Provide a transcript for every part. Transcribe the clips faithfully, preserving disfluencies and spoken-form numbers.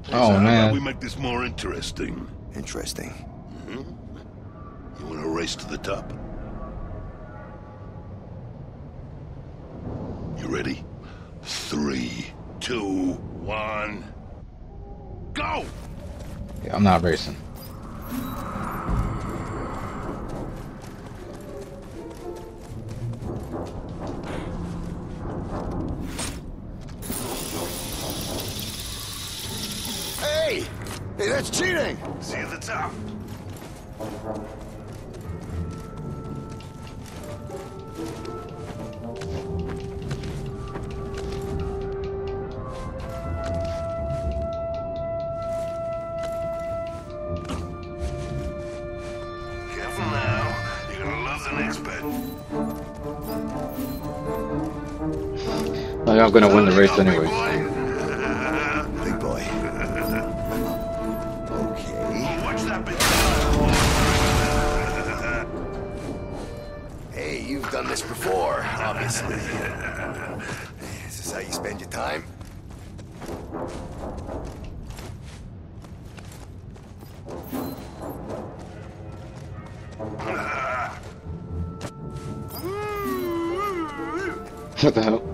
Oh, so man. how about we make this more interesting? Interesting. Mm-hmm. You want to race to the top? You ready? Three, two, one, go! Yeah, I'm not racing. Hey! Hey, that's cheating! See you at the top. Careful now. You're gonna love the next bit. Like I'm gonna win the race anyways. Big boy. Okay. Watch that bit. Hey, you've done this before, obviously. Is this how you spend your time? What the hell?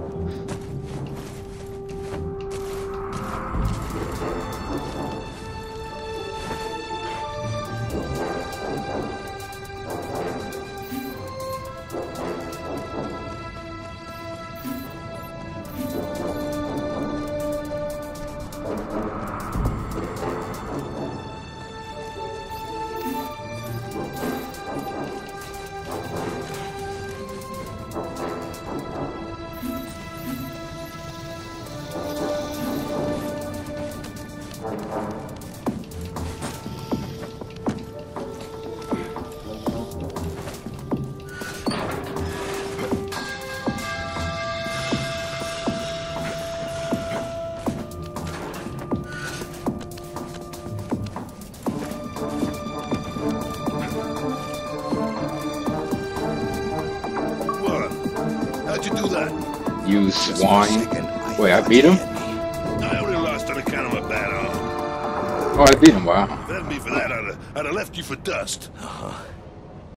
How'd you do that? You swine. Wait, I beat him? I only lost on account of my bad arm. Oh, I beat him, wow. If it hadn't been for that, I'd have, I'd have left you for dust. Uh-huh.